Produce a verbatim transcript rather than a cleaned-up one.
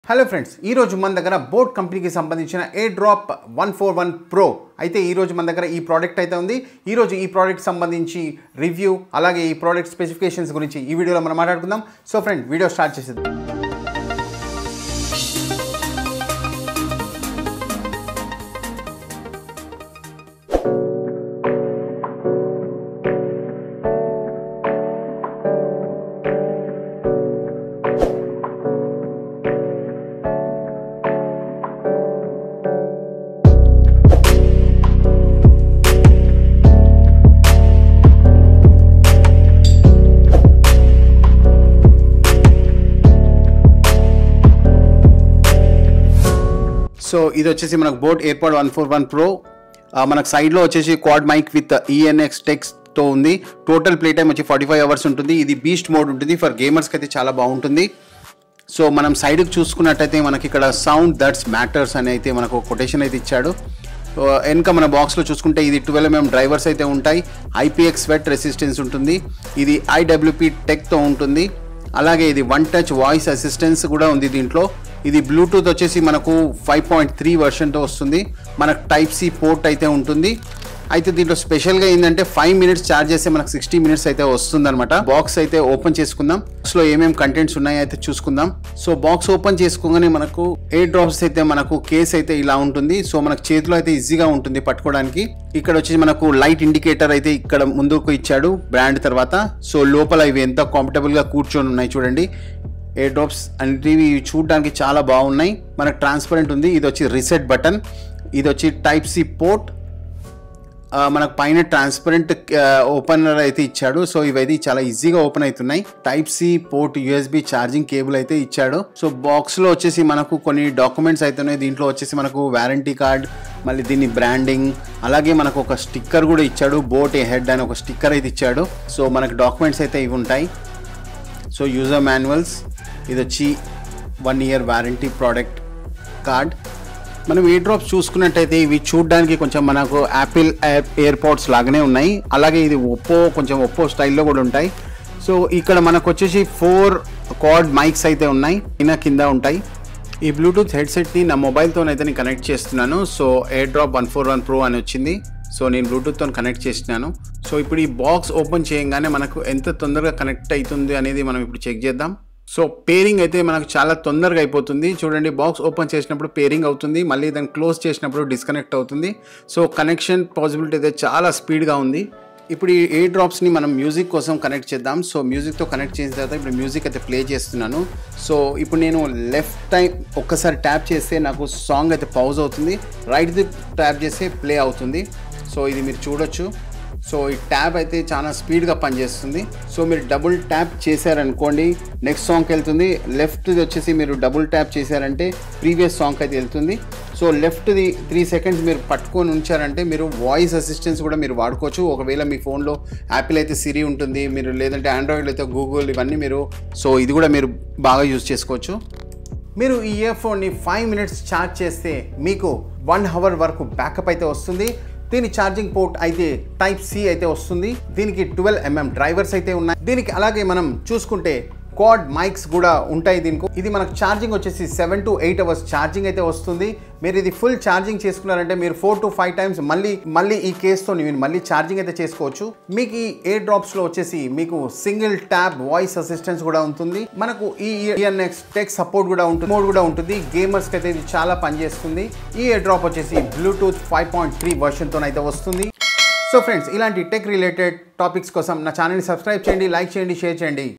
Hello friends, ఈ రోజు మన దగ్గర బోట్ కంపెనీకి సంబంధించిన airdrop one four one pro అయితే ఈ రోజు మన దగ్గర ఈ ప్రోడక్ట్ అయితే ఉంది. ఈ రోజు ఈ ప్రోడక్ట్ సంబంధించి రివ్యూ అలాగే ఈ ప్రోడక్ట్ స్పెసిఫికేషన్స్ గురించి ఈ వీడియోలో మనం మాట్లాడుకుందాం. సో ఫ్రెండ్, వీడియో స్టార్ట్ చేసేద్దాం. సో ఇది వచ్చేసి మనకు boAt airpod one four one pro. మనకు సైడ్లో వచ్చేసి క్వాడ్ మైక్ విత్ ఈఎన్ఎక్స్ టెక్స్ట్తో ఉంది. టోటల్ ప్లే టైం వచ్చి ఫార్టీ ఫైవ్ అవర్స్ ఉంటుంది. ఇది బీస్ట్ మోడ్ ఉంటుంది. ఫర్ గేమర్స్కి అయితే చాలా బాగుంటుంది. సో మనం సైడ్కి చూసుకున్నట్టయితే మనకి ఇక్కడ సౌండ్ దట్స్ మ్యాటర్స్ అని అయితే మనకు కొటేషన్ అయితే ఇచ్చాడు. వెనుక మన బాక్స్లో చూసుకుంటే ఇది ట్వెల్వ్ ఎంఎం డ్రైవర్స్ అయితే ఉంటాయి. ఐపీఎక్స్ స్వెట్ రెసిస్టెన్స్ ఉంటుంది. ఇది ఐడబ్ల్యూపీ టెక్తో ఉంటుంది. అలాగే ఇది వన్ టచ్ వాయిస్ అసిస్టెన్స్ కూడా ఉంది దీంట్లో. ఇది బ్లూటూత్ వచ్చేసి మనకు ఫైవ్ పాయింట్ త్రీ వర్షన్తో వస్తుంది. మనకు టైప్ సి పోర్ట్ అయితే ఉంటుంది. అయితే దీంట్లో స్పెషల్గా ఏంటంటే ఫైవ్ మినిట్స్ ఛార్జ్ చేస్తే మనకు సిక్స్టీ మినిట్స్ అయితే వస్తుంది అనమాట. బాక్స్ అయితే ఓపెన్ చేసుకుందాం. బాక్స్లో ఏమేమి కంటెంట్స్ ఉన్నాయో అయితే చూసుకుందాం. సో బాక్స్ ఓపెన్ చేసుకోగానే మనకు ఎయిర్ డ్రాప్స్ అయితే మనకు కేస్ అయితే ఇలా ఉంటుంది. సో మనకు చేతిలో అయితే ఈజీగా ఉంటుంది పట్టుకోవడానికి. ఇక్కడ వచ్చేసి మనకు లైట్ ఇండికేటర్ అయితే ఇక్కడ ముందుకు ఇచ్చాడు బ్రాండ్ తర్వాత. సో లోపల ఇవి ఎంత కంఫర్టబుల్గా కూర్చొని ఉన్నాయి చూడండి. ఎయిర్ డ్రాప్స్ అనేవి చూడడానికి చాలా బాగున్నాయి. మనకు ట్రాన్స్పరెంట్ ఉంది. ఇది వచ్చి రీసెట్ బటన్. ఇది వచ్చి టైప్ సి పోర్ట్. మనకు పైన ట్రాన్స్పరెంట్ ఓపెనర్ అయితే ఇచ్చాడు. సో ఇవైతే చాలా ఈజీగా ఓపెన్ అవుతున్నాయి. Type C port, USB charging cable అయితే ఇచ్చాడు. సో బాక్స్లో వచ్చేసి మనకు కొన్ని డాక్యుమెంట్స్ అయితే ఉన్నాయి. దీంట్లో వచ్చేసి మనకు వారంటీ కార్డ్, మళ్ళీ దీన్ని బ్రాండింగ్, అలాగే మనకు ఒక స్టిక్కర్ కూడా ఇచ్చాడు. బోట్ హెడ్ అని ఒక స్టిక్కర్ అయితే ఇచ్చాడు. సో మనకు డాక్యుమెంట్స్ అయితే ఇవి ఉంటాయి. సో యూజర్ మాన్యువల్స్, ఇది వచ్చి one year warranty product card. మనం ఎయిర్ డ్రాప్స్ చూసుకున్నట్టయితే ఇవి చూడడానికి కొంచెం మనకు యాపిల్ ఎయిర్పాడ్స్ లాగానే ఉన్నాయి. అలాగే ఇది ఒప్పో, కొంచెం ఒప్పో స్టైల్లో కూడా ఉంటాయి. సో ఇక్కడ మనకు వచ్చేసి ఫోర్ క్వాడ్ మైక్స్ అయితే ఉన్నాయి. కింద కింద ఉంటాయి. ఈ బ్లూటూత్ హెడ్సెట్ని నా మొబైల్తోనైతే నేను కనెక్ట్ చేస్తున్నాను. So air drop one four one pro అని వచ్చింది. సో నేను బ్లూటూత్తో కనెక్ట్ చేసినాను. సో ఇప్పుడు ఈ బాక్స్ ఓపెన్ చేయగానే మనకు ఎంత తొందరగా కనెక్ట్ అవుతుంది అనేది మనం ఇప్పుడు చెక్ చేద్దాం. సో పేరింగ్ అయితే మనకు చాలా తొందరగా అయిపోతుంది. చూడండి, బాక్స్ ఓపెన్ చేసినప్పుడు పేరింగ్ అవుతుంది, మళ్ళీ దాన్ని క్లోజ్ చేసినప్పుడు డిస్కనెక్ట్ అవుతుంది. సో కనెక్షన్ పాసిబిలిటీ అయితే చాలా స్పీడ్గా ఉంది. ఇప్పుడు ఈ ఎయిర్ డ్రాప్స్ని మనం మ్యూజిక్ కోసం కనెక్ట్ చేద్దాం. సో మ్యూజిక్తో కనెక్ట్ చేసిన తర్వాత ఇప్పుడు మ్యూజిక్ అయితే ప్లే చేస్తున్నాను. సో ఇప్పుడు నేను లెఫ్ట్ టైం ఒక్కసారి ట్యాప్ చేస్తే నాకు సాంగ్ అయితే పాజ్ అవుతుంది. రైట్ది ట్యాప్ చేస్తే ప్లే అవుతుంది. సో ఇది మీరు చూడొచ్చు. సో ఈ ట్యాబ్ అయితే చాలా స్పీడ్గా పనిచేస్తుంది. సో మీరు డబుల్ ట్యాప్ చేశారనుకోండి నెక్స్ట్ సాంగ్కి వెళ్తుంది. లెఫ్ట్ది వచ్చేసి మీరు డబుల్ ట్యాప్ చేశారంటే ప్రీవియస్ సాంగ్కి అయితే వెళ్తుంది. సో లెఫ్ట్ది త్రీ సెకండ్స్ మీరు పట్టుకొని ఉంచారంటే మీరు వాయిస్ అసిస్టెన్స్ కూడా మీరు వాడుకోవచ్చు. ఒకవేళ మీ ఫోన్లో యాపిల్ అయితే సిరి ఉంటుంది, మీరు లేదంటే ఆండ్రాయిడ్ అయితే గూగుల్, ఇవన్నీ మీరు సో ఇది కూడా మీరు బాగా యూజ్ చేసుకోవచ్చు. మీరు ఈ ఇయర్ ఫోన్ని ఫైవ్ మినిట్స్ ఛార్జ్ చేస్తే మీకు వన్ అవర్ వరకు బ్యాకప్ అయితే వస్తుంది. దీని ఛార్జింగ్ పోర్ట్ అయితే టైప్ సి అయితే వస్తుంది. దీనికి ట్వెల్వ్ ఎంఎం డ్రైవర్స్ అయితే ఉన్నాయి. దీనికి అలాగే మనం చూసుకుంటే క్వాడ్ మైక్స్ కూడా ఉంటాయి దీనికి. ఇది మనకు ఛార్జింగ్ వచ్చేసి seven to eight hours charging అయితే వస్తుంది. మీరు ఇది ఫుల్ ఛార్జింగ్ చేసుకున్నారంటే మీరు ఫోర్ టు ఫైవ్ టైమ్స్ మళ్ళీ మళ్ళీ ఈ కేస్తో మీరు మళ్ళీ ఛార్జింగ్ అయితే చేసుకోవచ్చు. మీకు ఈ ఎయిర్ డ్రాప్స్లో వచ్చేసి మీకు సింగిల్ ట్యాబ్ వాయిస్ అసిస్టెన్స్ కూడా ఉంటుంది. మనకు ఈ ఈఎన్ఎక్స్ టెక్ సపోర్ట్ కూడా ఉంటుంది, మోడ్ కూడా ఉంటుంది. గేమర్స్కి అయితే ఇది చాలా పనిచేస్తుంది. ఈ ఎయిర్ డ్రాప్ వచ్చేసి బ్లూటూత్ ఫైవ్ పాయింట్ త్రీ వర్షన్తో అయితే వస్తుంది. సో ఫ్రెండ్స్, ఇలాంటి టెక్ రిలేటెడ్ టాపిక్స్ కోసం నా ఛానల్ని సబ్స్క్రైబ్ చేయండి, లైక్ చేయండి, షేర్ చేయండి.